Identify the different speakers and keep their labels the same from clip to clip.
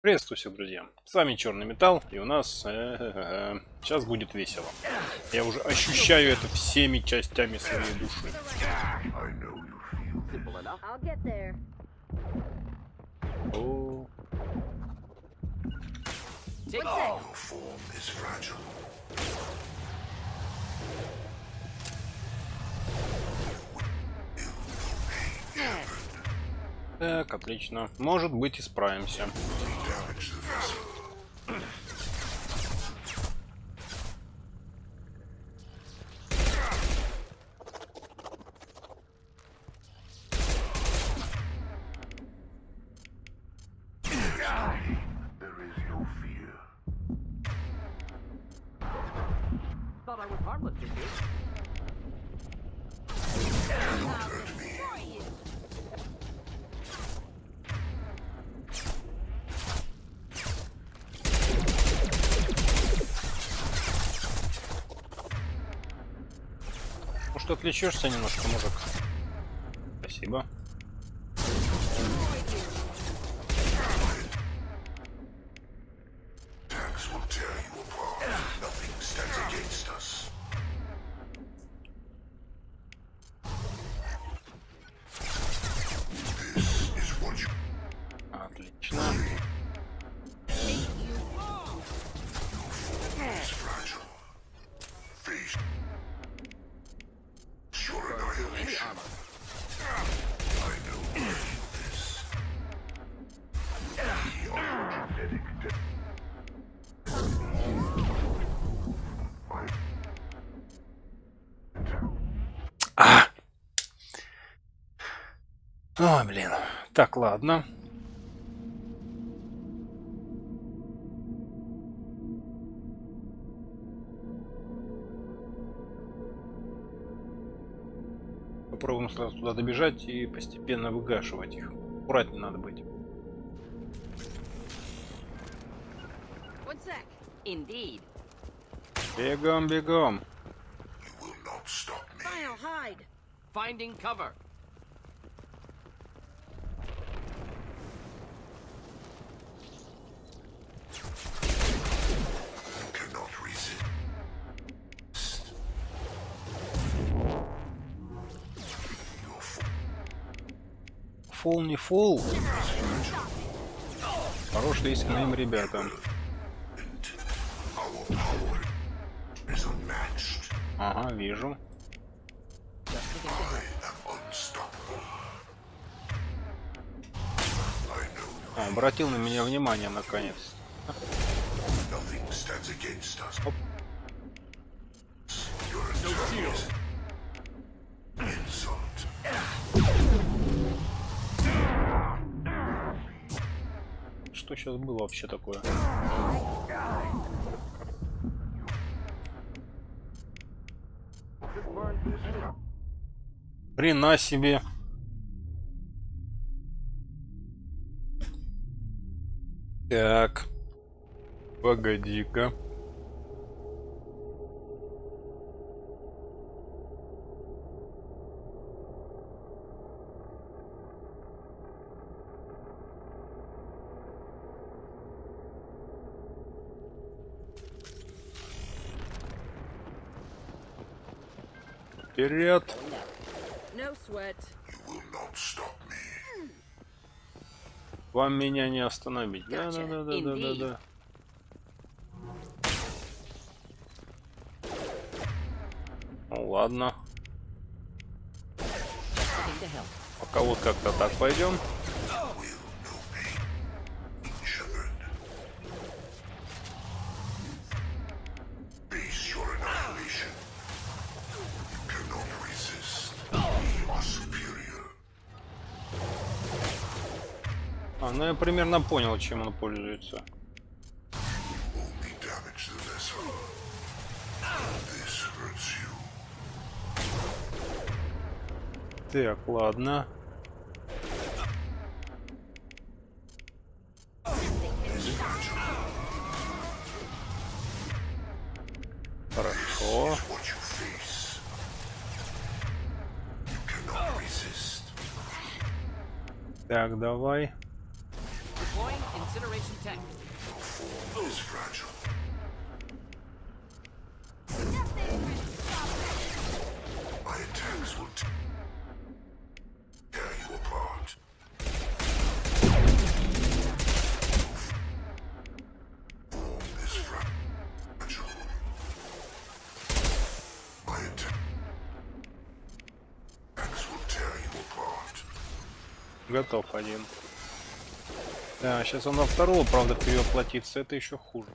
Speaker 1: Приветствую всех, друзья. С вами Черный Металл, и у нас сейчас будет весело. Я уже ощущаю это всеми частями своей души. О. Так, отлично. Может быть, и справимся. Может, отвлечешься немножко, мужик? Спасибо. Отлично. Ой, блин. Так, ладно. Попробуем сразу туда добежать и постепенно выгашивать их. Аккуратнее надо быть. Бегом, бегом.
Speaker 2: Finding cover.
Speaker 1: Фол не фол. Хорошие есть к моим ребятам. Ага, вижу. Обратил на меня внимание наконец. Оп. Что сейчас было вообще такое? Хрена себе. Так. Погоди-ка. Вперед! Вам меня не остановить. Да. Ну ладно. Пока вот как-то так пойдем. Ну я примерно понял, чем он пользуется. Так, ладно. Хорошо. Так, давай.
Speaker 2: incineration tank.
Speaker 3: Is fragile. My attacks will tear you apart. Form is fragile. My attacks will tear you apart.
Speaker 1: Готов один. Да, сейчас он на второго, правда, перевоплотится. Это еще хуже.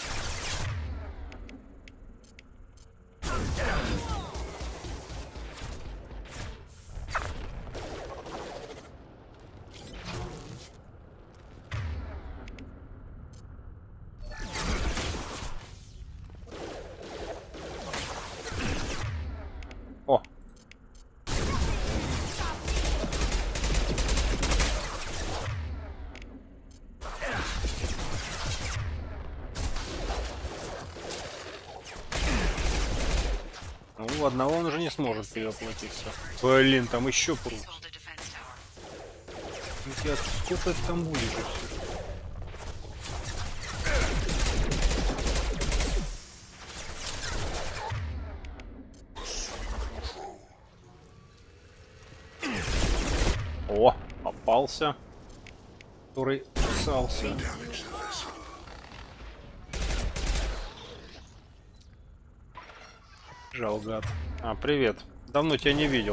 Speaker 1: О! Ну, одного он уже не сможет перевоплотиться. Блин, там еще прут. Сколько там будет же все? О, попался. Который кусался. Жал, гад. А, привет. Давно тебя не видел.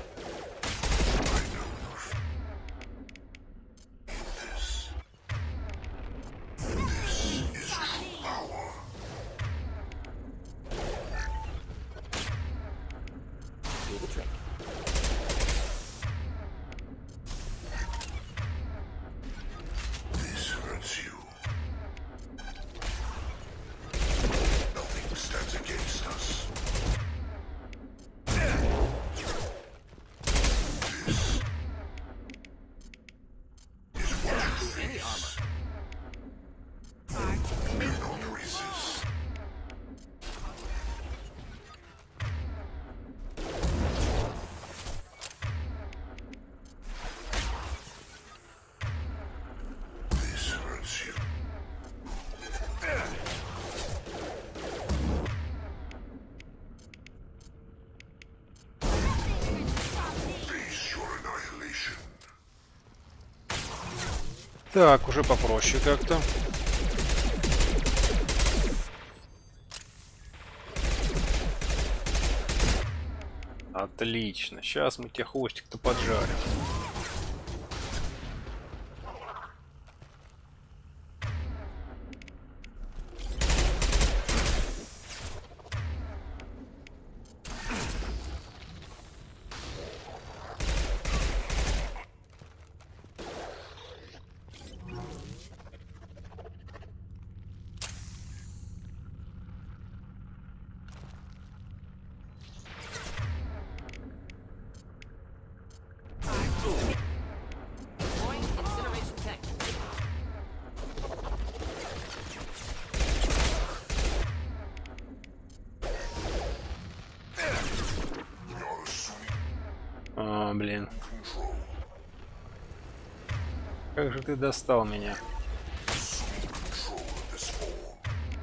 Speaker 3: This hurts you. Nothing stands against us. This is what you face. Do not resist. This hurts you. Face your annihilation.
Speaker 1: Так, уже попроще как-то. Отлично. Сейчас мы тебе хвостик-то поджарим.
Speaker 2: Deploying incineration tank.
Speaker 3: You're assuming
Speaker 1: А, блин.
Speaker 3: control.
Speaker 1: Как же ты достал меня?
Speaker 3: Assume control of this form.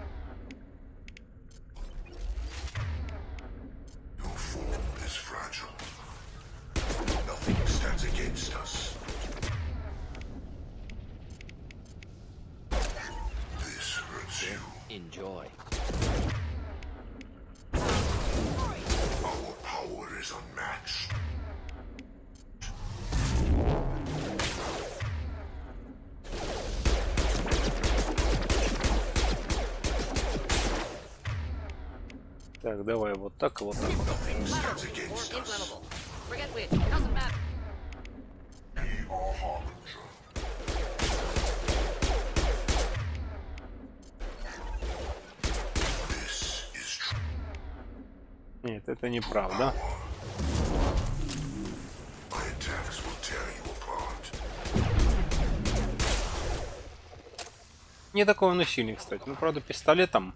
Speaker 3: Your form is fragile. Nothing stands against us. This hurts you.
Speaker 2: Enjoy.
Speaker 3: Our power is unmatched.
Speaker 1: Так, давай вот так и вот так.
Speaker 3: Nothing stands
Speaker 2: Or
Speaker 3: against us.
Speaker 2: inflammable. Forget which. Doesn't matter.
Speaker 3: We are Harbinger. This is true.
Speaker 1: Нет, это неправда.
Speaker 3: My attacks will tear you apart.
Speaker 1: Не такой он и сильный, кстати. Ну, правда, пистолетом.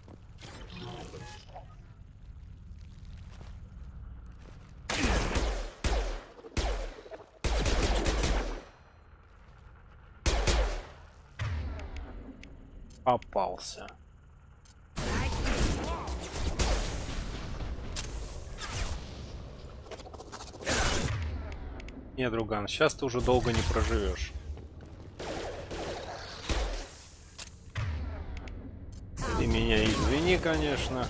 Speaker 1: Попался. Не, друган, сейчас ты уже долго не проживешь. Ты меня извини, конечно.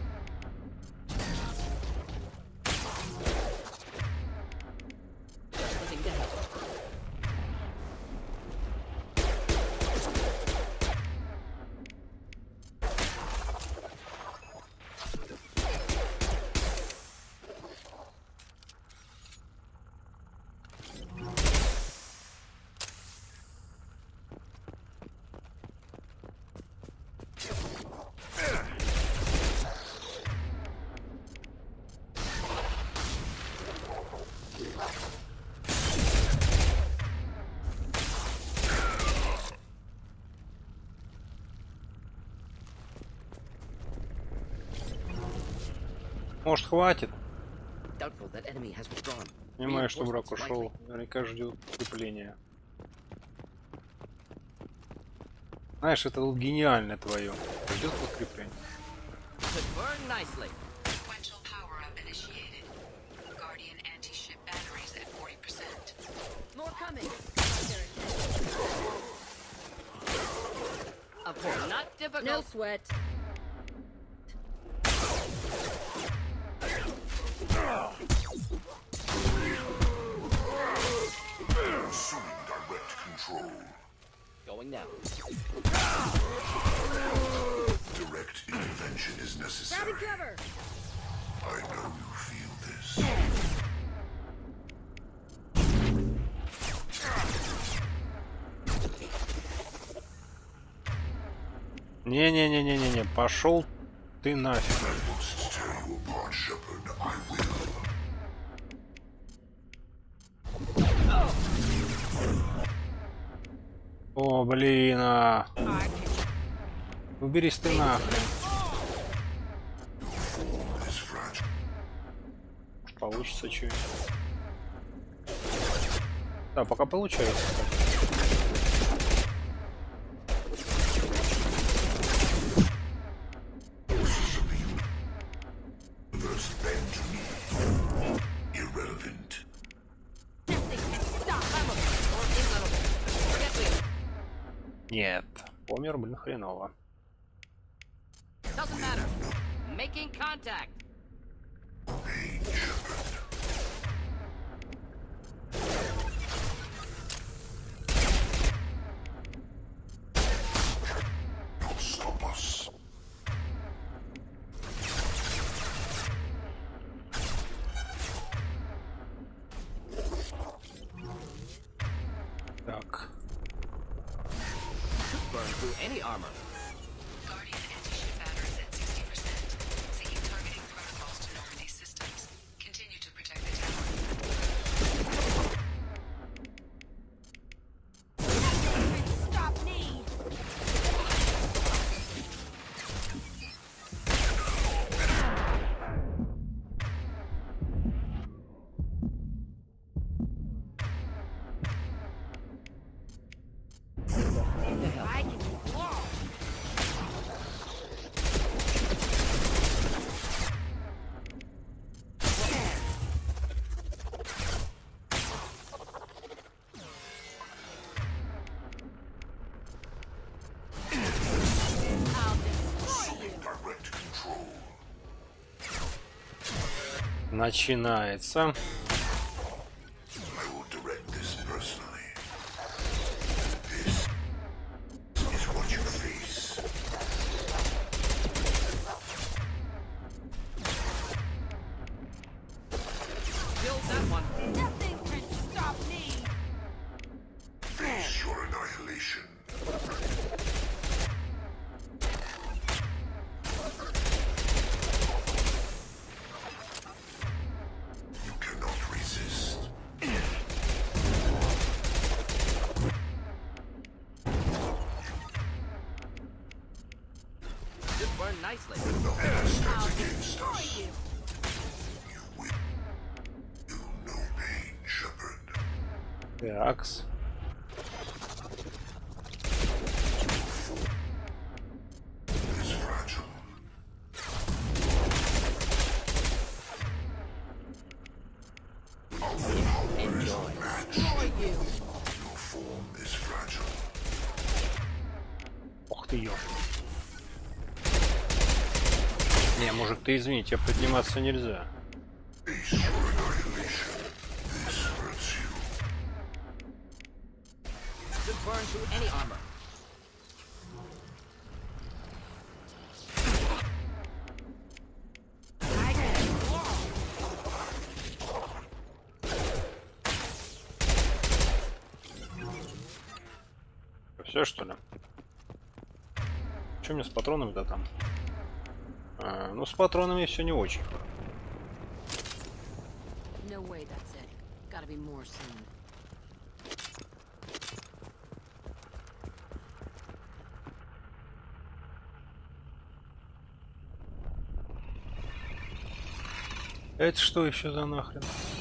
Speaker 2: Looking to help.
Speaker 1: Может, хватит?
Speaker 2: Doubtful that enemy has withdrawn.
Speaker 1: Понимаю, что враг
Speaker 2: Reinforcements
Speaker 1: ушел.
Speaker 2: likely.
Speaker 1: Наверняка ждет укрепления. Знаешь, это вот гениально твое. Ждет подкрепление.
Speaker 2: Could burn nicely.
Speaker 4: Sequential power-up initiated. Guardian anti-ship batteries at 40%.
Speaker 2: More coming. Of course, not difficult.
Speaker 5: No sweat.
Speaker 3: Assuming direct control.
Speaker 2: Going now.
Speaker 3: Direct intervention is necessary.
Speaker 5: Grabbing cover.
Speaker 3: I know you feel this.
Speaker 1: Не-не-не-не-не-не, пошел ты нафиг.
Speaker 3: I must tear you apart, Shepard. I will.
Speaker 1: О, блин, уберись ты нахрен.
Speaker 3: This fragile.
Speaker 1: Получится что-нибудь. Да, пока получается. Кстати.
Speaker 3: Universe bend to me. Irrelevant.
Speaker 2: Stop. Or invulnerable. Forget we.
Speaker 1: Нет, помер, блин, хреново.
Speaker 2: Doesn't matter. Making contact.
Speaker 3: Hey, Shepard. Don't stop us.
Speaker 1: Так.
Speaker 2: Burn through any armor.
Speaker 4: Guardian anti-ship batteries at 60%. Seeking targeting protocols to Normandy systems. Continue to protect the tower.
Speaker 5: Stop me. I can walk.
Speaker 3: Direct control.
Speaker 1: Начинается.
Speaker 3: I will direct this personally. This is what you face.
Speaker 2: Killed that one.
Speaker 5: Nothing can stop me.
Speaker 3: Face your annihilation. You cannot resist.
Speaker 2: Could burn nicely.
Speaker 3: Nothing stands against us. You will feel no pain, Shepard.
Speaker 1: Такс. Ах ты ё. Не, мужик, ты извини, тебе подниматься нельзя.
Speaker 3: Ace for annihilation. This hurts you.
Speaker 2: Could burn through any armor.
Speaker 5: I can claw.
Speaker 1: Все что ли? Что мне с патронами-то там? Ну с патронами все не очень.
Speaker 5: No way, that's it. Gotta be more soon.
Speaker 1: Это что еще за нахрен?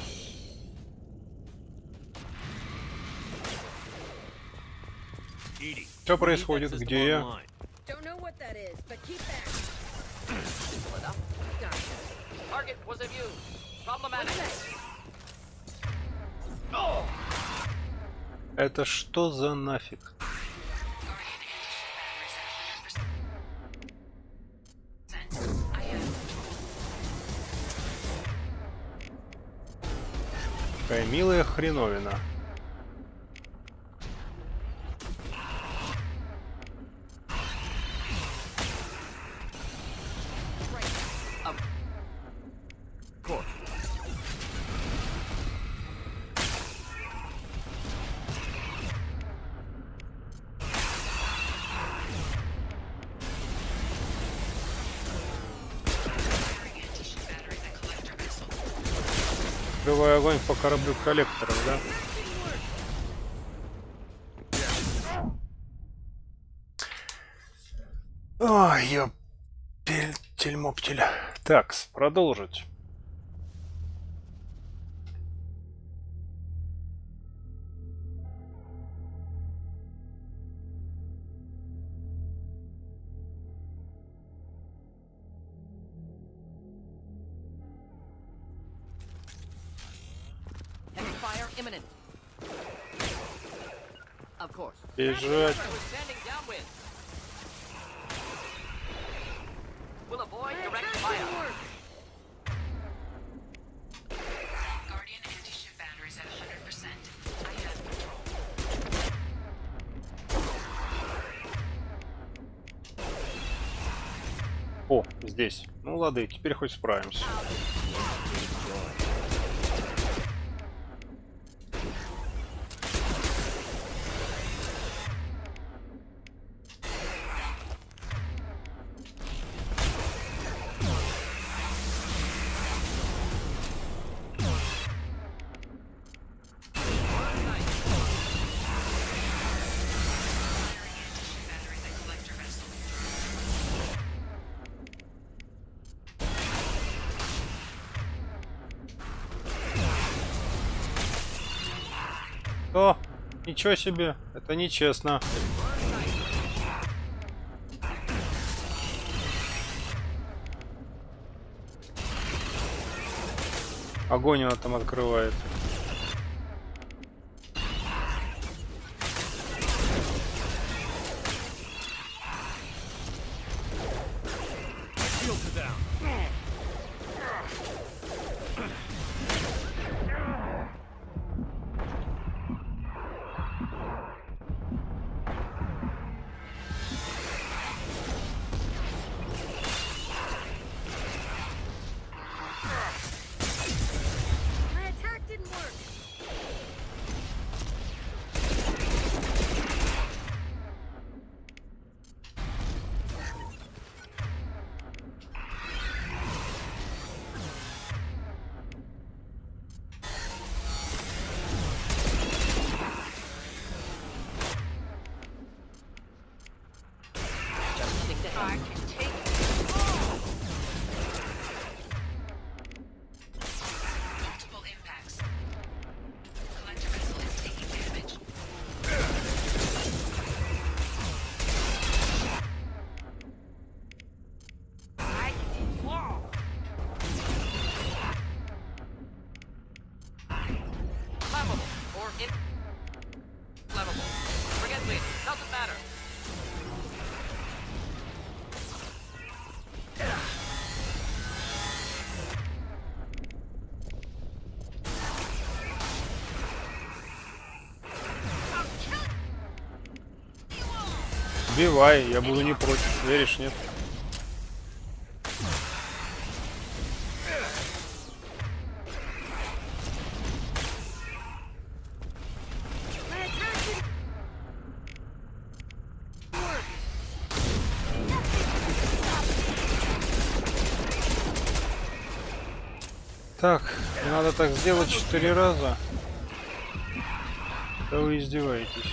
Speaker 1: Что происходит? Где я?
Speaker 5: Don't know what that is, but keep that.
Speaker 2: Simple enough.
Speaker 5: Gotcha.
Speaker 2: Target was a view. Problematic.
Speaker 1: Это что за нафиг?
Speaker 4: I am.
Speaker 1: Какая милая хреновина.
Speaker 2: Court.
Speaker 4: Anti-ship batteries at collector vessel.
Speaker 1: Открываю огонь по кораблю коллекторов, да? Ой, ёптель-моптель. Так, продолжить.
Speaker 2: Heavy fire imminent. Of course.
Speaker 1: Бежать.
Speaker 2: We're standing downwind. We'll avoid direct fire.
Speaker 4: Guardian anti-ship batteries at 100%. I have control.
Speaker 1: О, здесь. Ну лады, теперь хоть справимся.
Speaker 4: Anti-ship batteries at collector vessel.
Speaker 1: О, ничего себе, это нечестно. Огонь она там открывает.
Speaker 5: My attack didn't work.
Speaker 2: Just think that I can take
Speaker 4: Multiple impacts. Collector vessel is taking damage.
Speaker 5: I can claw.
Speaker 2: flammable or in flammable. Forget me. Doesn't matter.
Speaker 1: Убивай, я буду не против. Веришь, нет?
Speaker 5: My attack didn't work.
Speaker 1: Так, надо так сделать 4 раза. Да вы издеваетесь.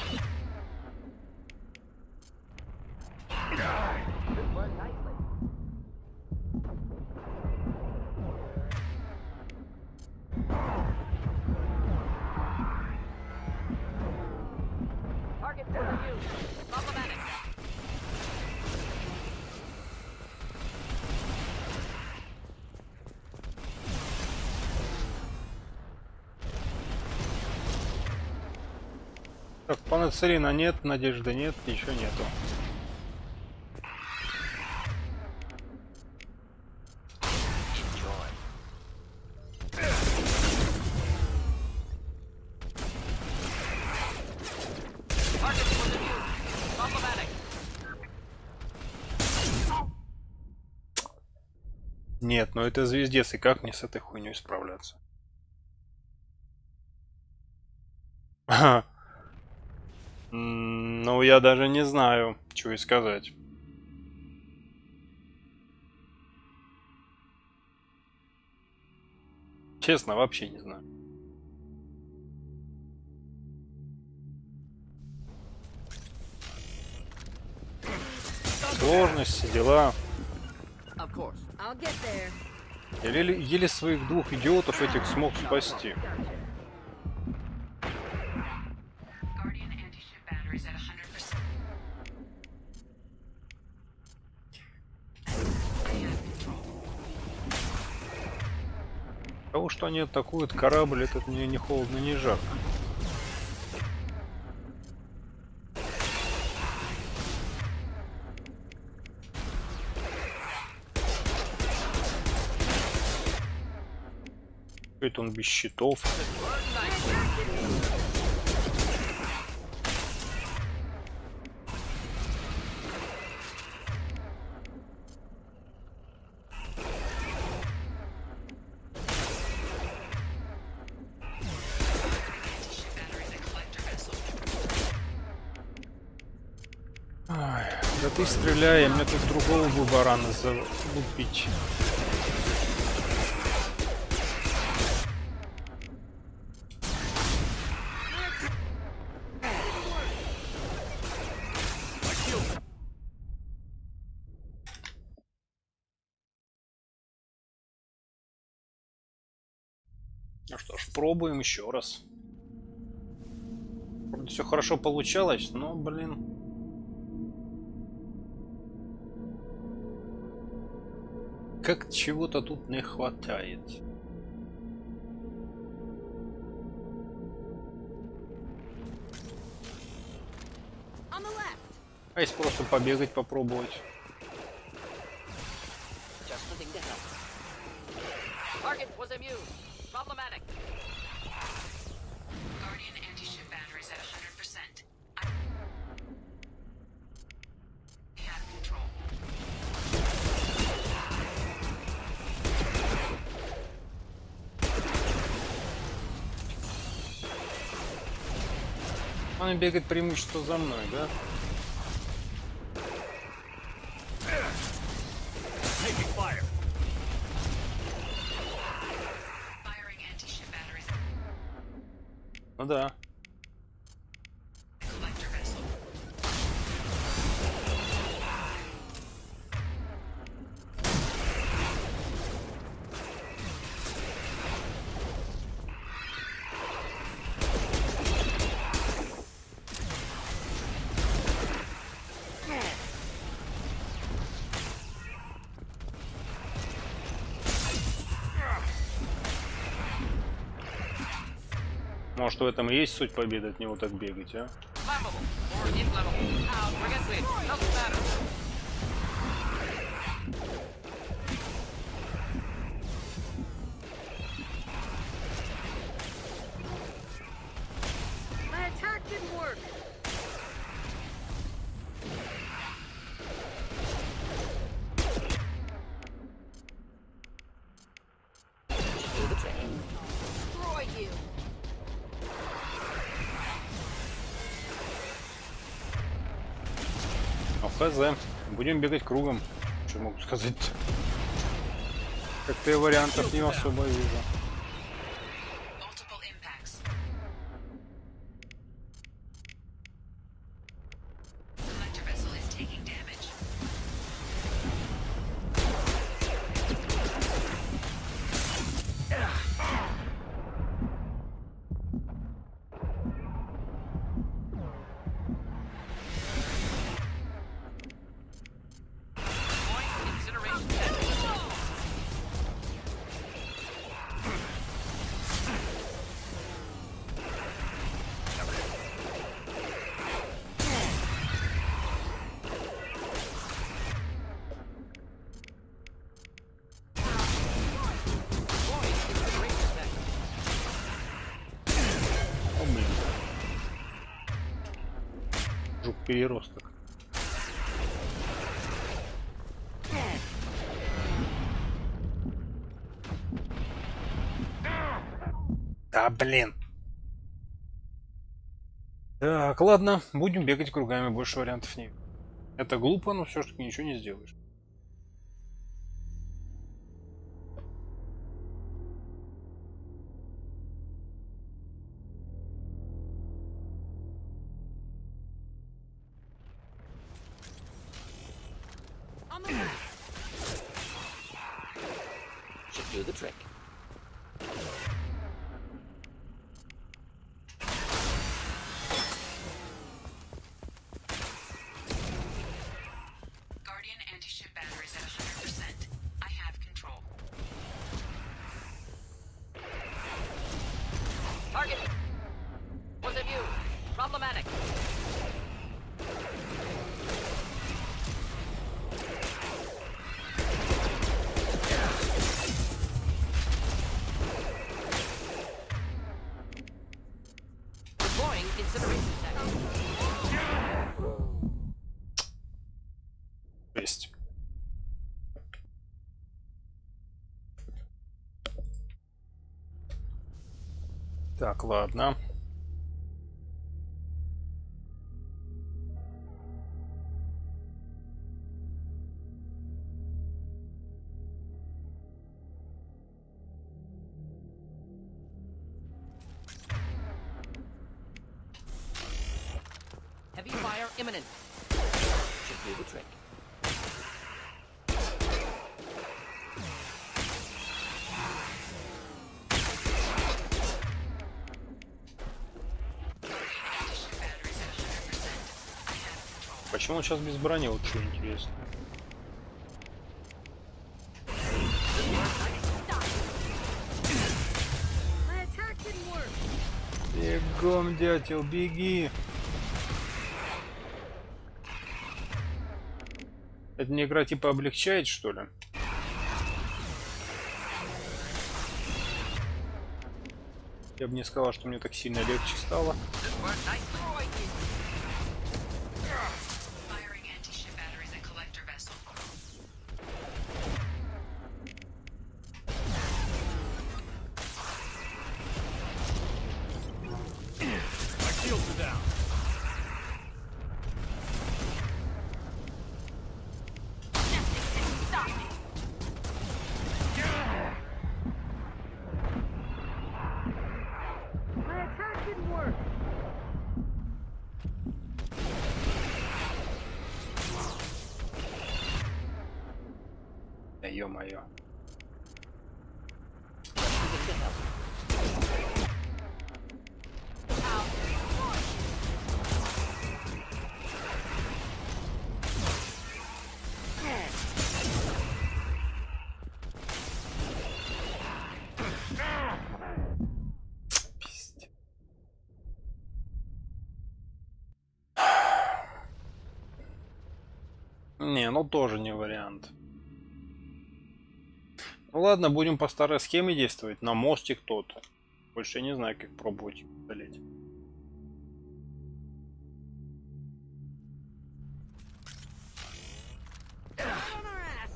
Speaker 2: Target was immune. Problematic.
Speaker 1: Так, панацерина нет, надежды нет, ничего нету.
Speaker 2: Target was immune. Problematic.
Speaker 1: Нет, но это звездец, и как мне с этой хуйней справляться? Ага. Ну, я даже не знаю, что и сказать. Честно, вообще не знаю. Сложности, дела.
Speaker 2: Of course.
Speaker 5: I'll get there.
Speaker 1: Я еле своих 2 идиотов этих смог спасти.
Speaker 4: Guardian anti-ship batteries at 100%. They have control.
Speaker 1: Того, что они атакуют корабль, это мне не холодно, не жарко. Это он без щитов.
Speaker 4: Anti-ship batteries at collector vessel.
Speaker 1: Ай, да ты стреляй, мне тут другого бы барана залупить. Ну что ж, пробуем еще раз. Вроде все хорошо получалось, но, блин. Как чего-то тут не хватает.
Speaker 5: On the left.
Speaker 1: А если просто побегать, попробовать?
Speaker 2: Just looking to help. Target was immune. Problematic.
Speaker 4: Guardian anti-ship batteries at 100%. They have control.
Speaker 1: Он бегает преимущество за мной, да?
Speaker 4: Firing anti-ship batteries.
Speaker 1: Ну да.
Speaker 4: Collector vessel.
Speaker 1: Может, в этом и есть суть победы, от него так бегать, а?
Speaker 2: Flammable or inflammable. Out. Forget which. Doesn't matter.
Speaker 5: My attack didn't work.
Speaker 1: хз. Будем бегать кругом. Что могу сказать? Как-то я вариантов не особо вижу.
Speaker 4: Multiple impacts. Collector vessel is taking damage.
Speaker 2: Deploying incineration technique. Deploying incineration technique.
Speaker 1: О, блин. Жук-переросток. Да, блин. Так, ладно, будем бегать кругами, больше вариантов нет. Это глупо, но все-таки ничего не сделаешь.
Speaker 5: On the left.
Speaker 2: Should do the trick.
Speaker 4: Guardian anti-ship batteries at 100%. I have control.
Speaker 2: Target was immune. Problematic. Deploying incineration technique.
Speaker 1: Есть. Так, ладно.
Speaker 2: Heavy fire imminent. Should do the trick.
Speaker 4: Anti-ship batteries at 100%. I have control.
Speaker 1: Почему он сейчас без брони? Вот что интересно.
Speaker 5: My attack didn't work.
Speaker 1: Бегом, дятел, беги. Это мне игра типа облегчает, что ли? Я бы не сказал, что мне так сильно легче стало.
Speaker 4: Firing anti-ship batteries at collector vessel.
Speaker 5: My attack didn't work.
Speaker 1: Да ё-моё. Пиздец. Не, ну тоже не вариант. Ну ладно, будем по старой схеме действовать. На мостик тот. Больше я не знаю, как пробовать удалить.
Speaker 5: On our ass.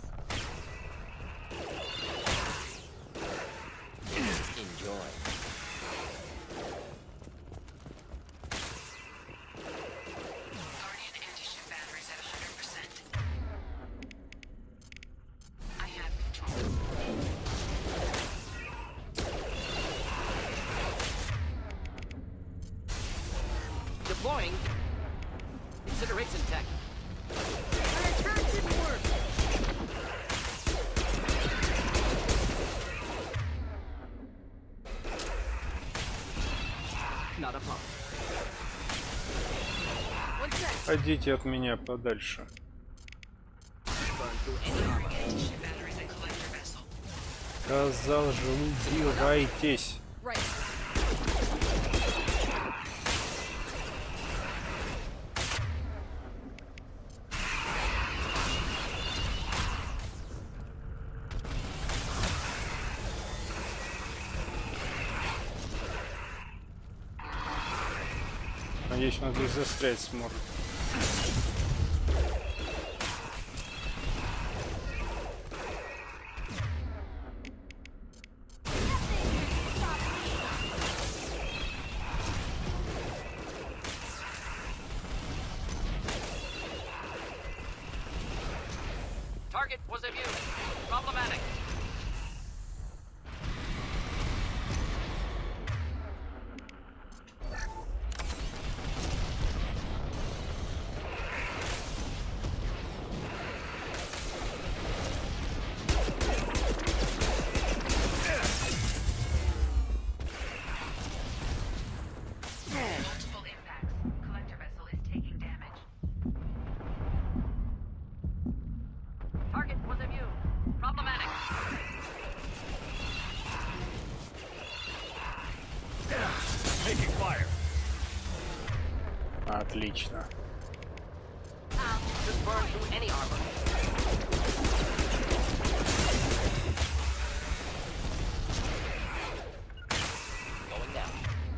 Speaker 2: Enjoy.
Speaker 4: Guardian anti-ship batteries at 100%.
Speaker 1: Ходите от меня подальше.
Speaker 2: Burn through any armor.
Speaker 4: Anti-ship batteries at collector vessel.
Speaker 1: Сказал же, убивайтесь.
Speaker 5: Right.
Speaker 1: Надеюсь, он здесь застрять сможет.
Speaker 2: Target was immune. Problematic.
Speaker 4: Multiple impacts. Collector vessel is taking damage.
Speaker 2: Target was immune. Problematic.
Speaker 3: Taking fire.
Speaker 1: Отлично.
Speaker 2: Just burn through any armor. Going down.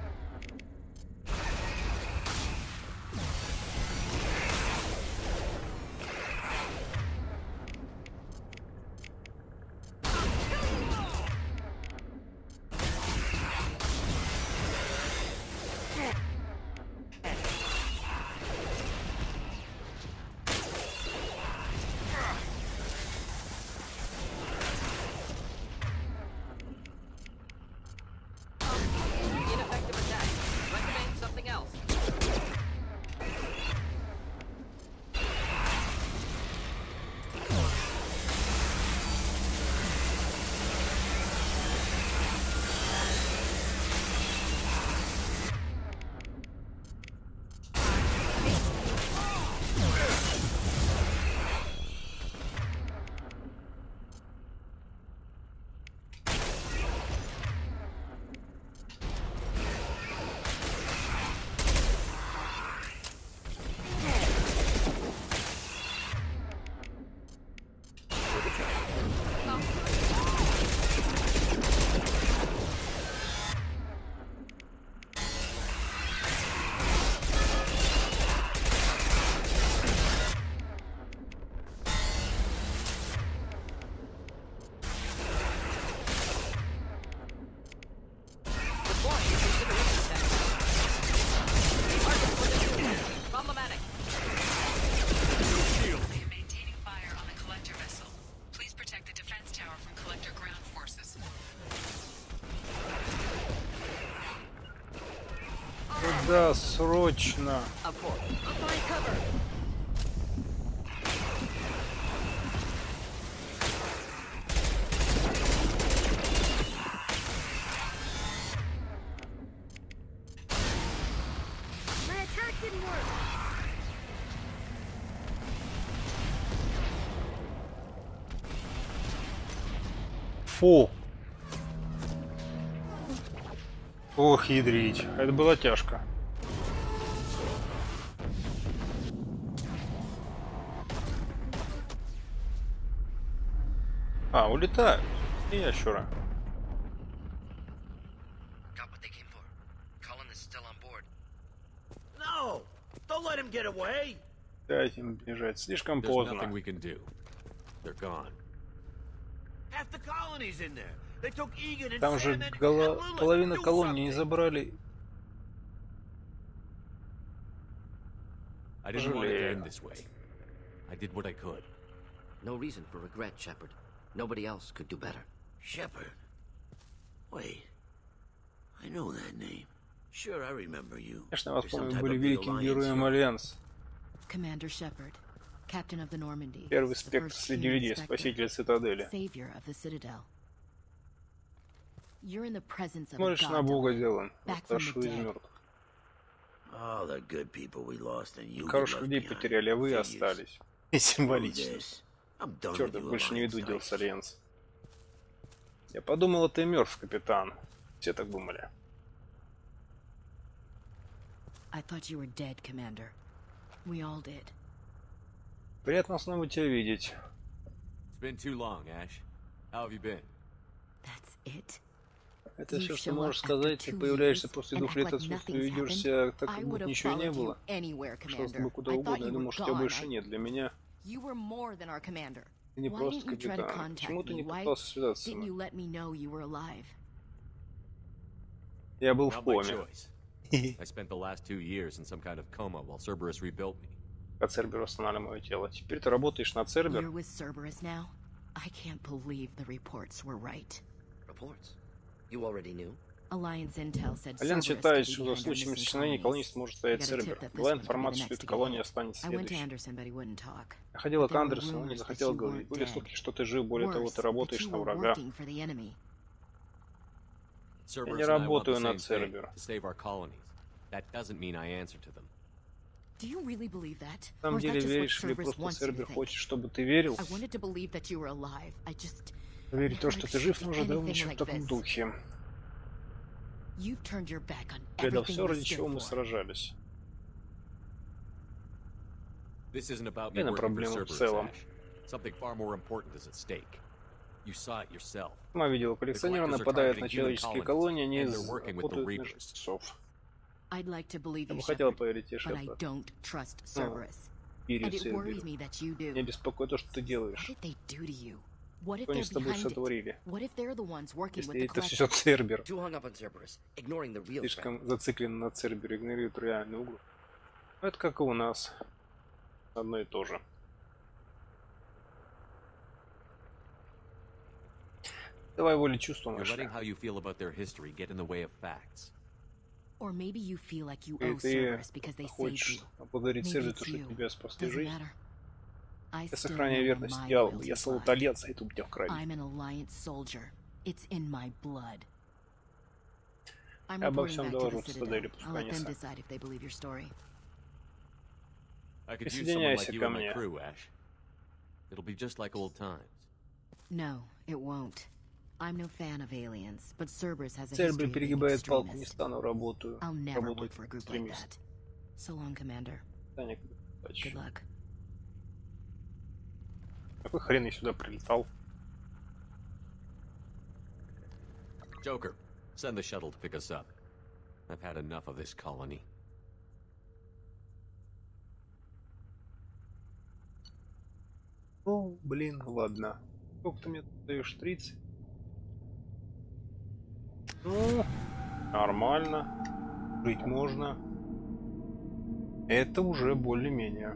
Speaker 2: Ineffective attack. Recommend something else. Deploying incineration tank. Target was immune. Problematic.
Speaker 3: Shield.
Speaker 4: I am maintaining fire on the collector vessel. Please protect the defense tower from collector ground forces.
Speaker 1: Да, срочно.
Speaker 2: Abort.
Speaker 5: Find cover. My attack didn't work.
Speaker 1: Фу. Ох, ядрить. Это было тяжко. А, улетают. И ящура.
Speaker 6: Got what they came for. Cullen is still on board.
Speaker 3: No! Don't let him get away!
Speaker 1: Дайте им бежать. Слишком
Speaker 7: There's nothing
Speaker 1: поздно.
Speaker 7: we can do. They're gone.
Speaker 3: Half the colony's in there. They took Egan and
Speaker 1: Там же
Speaker 3: Sam and Lilith.
Speaker 1: половина
Speaker 3: Do
Speaker 1: колонии не
Speaker 3: something.
Speaker 1: забрали.
Speaker 7: I didn't want it to
Speaker 1: Жалею.
Speaker 7: end this way. I did what I could.
Speaker 6: No reason for regret, Shepard. Nobody else could do better.
Speaker 3: Shepard. Wait. I know that name. Sure, I remember you.
Speaker 1: Конечно, вас
Speaker 3: You're some
Speaker 1: помню,
Speaker 3: type
Speaker 1: были
Speaker 3: of
Speaker 1: великим
Speaker 3: Alliance
Speaker 1: героем
Speaker 3: hero.
Speaker 1: Альянса.
Speaker 8: Commander Shepard, Captain of the Normandy.
Speaker 1: Первый
Speaker 8: the
Speaker 1: спектр
Speaker 8: first
Speaker 1: среди
Speaker 8: human
Speaker 1: людей,
Speaker 8: Spectre,
Speaker 1: спаситель цитадели.
Speaker 8: Savior of the Citadel. You're in the presence of a
Speaker 1: Смотришь на
Speaker 8: god,
Speaker 1: Бога
Speaker 8: Dylan,
Speaker 1: делом.
Speaker 8: back from the
Speaker 1: Восставшего из
Speaker 8: dead.
Speaker 1: мертвых.
Speaker 3: All the good people we lost and you
Speaker 1: Хороших
Speaker 3: left
Speaker 1: людей
Speaker 3: behind.
Speaker 1: потеряли, а вы
Speaker 3: Figures.
Speaker 1: остались. И символично.
Speaker 3: This. I'm done
Speaker 1: Черт,
Speaker 3: with
Speaker 1: я
Speaker 3: you,
Speaker 1: больше не
Speaker 3: Alliance
Speaker 1: веду дел
Speaker 3: Knights.
Speaker 1: с Альянс. Я подумал, ты мертв, капитан. Все так думали.
Speaker 8: I thought you were dead, Commander. We all did.
Speaker 1: Приятно снова тебя видеть.
Speaker 7: It's been too long, Ash. How have you been?
Speaker 8: That's it?
Speaker 1: Это
Speaker 8: You
Speaker 1: все, что
Speaker 8: show
Speaker 1: можешь
Speaker 8: up after
Speaker 1: сказать. Ты
Speaker 8: 2
Speaker 1: появляешься
Speaker 8: years
Speaker 1: после
Speaker 8: and
Speaker 1: 2
Speaker 8: act
Speaker 1: лет
Speaker 8: like
Speaker 1: отсутствия и
Speaker 8: nothing's
Speaker 1: ведешь
Speaker 8: happened?
Speaker 1: себя так,
Speaker 8: I
Speaker 1: как
Speaker 8: would
Speaker 1: будто
Speaker 8: have
Speaker 1: ничего не
Speaker 8: followed you
Speaker 1: было.
Speaker 8: anywhere,
Speaker 1: Шел с
Speaker 8: Commander.
Speaker 1: тобой куда
Speaker 8: I
Speaker 1: угодно.
Speaker 8: thought
Speaker 1: Я
Speaker 8: you
Speaker 1: думал,
Speaker 8: were
Speaker 1: что тебя
Speaker 8: gone.
Speaker 1: больше нет. Для меня
Speaker 8: You were more than our commander.
Speaker 1: ты не
Speaker 8: Why
Speaker 1: просто
Speaker 8: didn't you try to
Speaker 1: капитан. Почему
Speaker 8: contact
Speaker 1: ты
Speaker 8: me?
Speaker 1: не
Speaker 8: Why
Speaker 1: пытался связаться со
Speaker 8: didn't
Speaker 1: мной?
Speaker 8: you let me know you were alive?
Speaker 1: Я был в
Speaker 7: Not my
Speaker 1: коме.
Speaker 7: choice. I spent the last 2 years in some kind of coma while Cerberus rebuilt me.
Speaker 1: А Цербер восстанавливал мое тело. Теперь ты работаешь на Цербер.
Speaker 8: You're with Cerberus now? I can't believe the reports were right.
Speaker 6: Reports? You already knew?
Speaker 8: Alliance Intel said
Speaker 1: Альянс
Speaker 8: Cerberus
Speaker 1: считает,
Speaker 8: could be
Speaker 1: что
Speaker 8: behind
Speaker 1: за
Speaker 8: our
Speaker 1: случаем
Speaker 8: missing
Speaker 1: исчезновения
Speaker 8: colonies.
Speaker 1: колонистов может
Speaker 8: I
Speaker 1: стоять
Speaker 8: got a tip
Speaker 1: Цербер.
Speaker 8: that this
Speaker 1: Была
Speaker 8: one could be the
Speaker 1: информация, что
Speaker 8: next
Speaker 1: эта
Speaker 8: to
Speaker 1: колония
Speaker 8: get hit.
Speaker 1: останется
Speaker 8: I went to
Speaker 1: следующей.
Speaker 8: Anderson, but he wouldn't talk.
Speaker 1: Я ходила
Speaker 8: But
Speaker 1: к
Speaker 8: there were
Speaker 1: Андерсону, он не
Speaker 8: rumors
Speaker 1: захотел
Speaker 8: that you
Speaker 1: говорить.
Speaker 8: weren't
Speaker 1: Были
Speaker 8: dead.
Speaker 1: слухи, что ты жив, более того,
Speaker 8: Worse,
Speaker 1: ты
Speaker 8: that
Speaker 1: работаешь
Speaker 8: you
Speaker 1: на
Speaker 8: were
Speaker 1: врага.
Speaker 8: working for the enemy.
Speaker 7: Cerberus
Speaker 1: не
Speaker 7: and I want
Speaker 1: работаю
Speaker 7: the
Speaker 1: на
Speaker 7: same thing,
Speaker 1: Цербер.
Speaker 7: to save our colonies. That doesn't mean I answer to them.
Speaker 8: Do you really believe that?
Speaker 1: На самом
Speaker 8: Or is that
Speaker 1: деле
Speaker 8: just what
Speaker 1: веришь ли
Speaker 8: Cerberus
Speaker 1: просто
Speaker 8: wants you to
Speaker 1: Цербер
Speaker 8: think?
Speaker 1: хочет, чтобы ты верил?
Speaker 8: I wanted to believe that you were alive. I just
Speaker 1: Верить в то, что ты жив,
Speaker 8: never
Speaker 1: нужно давно
Speaker 8: expected
Speaker 1: еще в
Speaker 8: anything
Speaker 1: таком
Speaker 8: like this.
Speaker 1: духе.
Speaker 8: You've turned your back on
Speaker 1: Предал
Speaker 8: everything
Speaker 1: все,
Speaker 8: we
Speaker 1: ради чего
Speaker 8: stood
Speaker 1: мы
Speaker 8: for.
Speaker 1: сражались.
Speaker 7: This isn't about me
Speaker 1: Это
Speaker 7: working for
Speaker 1: проблема в
Speaker 7: Cerberus,
Speaker 1: целом.
Speaker 7: Ash. Something far more important is at stake. You saw it yourself.
Speaker 1: Сама видела, коллекционеры
Speaker 7: The collectors are
Speaker 1: нападают на
Speaker 7: targeting human
Speaker 1: человеческие
Speaker 7: colonies,
Speaker 1: колонии, они
Speaker 7: and they're working with the
Speaker 1: охотуют на
Speaker 7: Reapers.
Speaker 1: жрецов.
Speaker 8: I'd like to believe
Speaker 1: Я
Speaker 8: you,
Speaker 1: бы хотел
Speaker 8: Shepard,
Speaker 1: поверить тебе,
Speaker 8: but I
Speaker 1: Шепард.
Speaker 8: don't trust Cerberus.
Speaker 1: Верю
Speaker 8: And it worries
Speaker 1: Церберу.
Speaker 8: me that you do.
Speaker 1: Меня беспокоит то, что ты
Speaker 8: What
Speaker 1: делаешь.
Speaker 8: did they do to you? What if
Speaker 1: Что они
Speaker 8: they're
Speaker 1: с тобой
Speaker 8: behind it?
Speaker 1: сотворили?
Speaker 8: What if they're the ones working with
Speaker 1: Если
Speaker 8: the
Speaker 1: это
Speaker 8: collective?
Speaker 1: все Цербер.
Speaker 6: Too hung up on Cerberus, ignoring the real threat.
Speaker 1: Слишком зациклен на Цербере, игнорирует реальный угол. Это как и у нас. Одно и то же. Давай волей чувства,
Speaker 7: You're letting
Speaker 1: Маша.
Speaker 7: how you feel about their history get in the way of facts.
Speaker 8: Or maybe you feel like you
Speaker 1: И
Speaker 8: owe
Speaker 1: ты
Speaker 8: Cerberus because they saved
Speaker 1: хочешь
Speaker 8: you.
Speaker 1: поблагодарить
Speaker 8: Maybe
Speaker 1: Цербера,
Speaker 8: it's
Speaker 1: то, что
Speaker 8: you.
Speaker 1: тебя спасли
Speaker 8: Doesn't
Speaker 1: жизнь.
Speaker 8: matter. I
Speaker 1: Я
Speaker 8: still
Speaker 1: сохраняю
Speaker 8: know
Speaker 1: верность
Speaker 8: my
Speaker 1: идеалу.
Speaker 8: will
Speaker 1: Я
Speaker 8: to
Speaker 1: солотолец, а это у меня в крови.
Speaker 8: I'm an Alliance soldier. It's in my blood. I'm
Speaker 1: Я обо
Speaker 8: reporting
Speaker 1: всем
Speaker 8: back to
Speaker 1: доложу
Speaker 8: the
Speaker 1: цитадели,
Speaker 8: Citadel. I'll
Speaker 1: пускай
Speaker 8: let
Speaker 1: они
Speaker 8: them
Speaker 1: сами.
Speaker 8: decide if they believe your story.
Speaker 7: I could use someone like
Speaker 1: Присоединяйся
Speaker 7: you
Speaker 1: ко
Speaker 7: in my
Speaker 1: мне.
Speaker 7: crew, Ash. It'll be just like old times.
Speaker 8: No, it won't. I'm no fan of aliens, but Cerberus has a history
Speaker 1: Цербер
Speaker 8: of being
Speaker 1: перегибает палку, не
Speaker 8: extremist.
Speaker 1: стану, работаю.
Speaker 8: I'll never work
Speaker 1: Работаю
Speaker 8: for a
Speaker 1: как
Speaker 8: group like
Speaker 1: экстремист.
Speaker 8: that. So long, Commander.
Speaker 1: Таня,
Speaker 8: Good
Speaker 1: удачи.
Speaker 8: luck.
Speaker 1: Какой хрен я сюда прилетал?
Speaker 7: Joker, send the shuttle to pick us up. I've had enough of this colony.
Speaker 1: Ну, блин, ладно. Сколько ты мне даешь? 30? Ну, нормально. Жить можно. Это уже более-менее.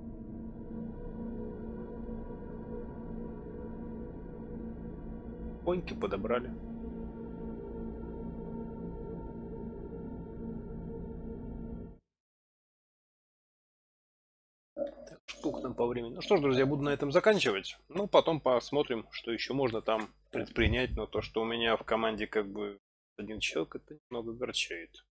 Speaker 1: Коньки подобрали. Так, штук нам по времени. Ну что ж, друзья, буду на этом заканчивать. Ну, потом посмотрим, что еще можно там предпринять. Но то, что у меня в команде как бы один человек, это немного огорчает.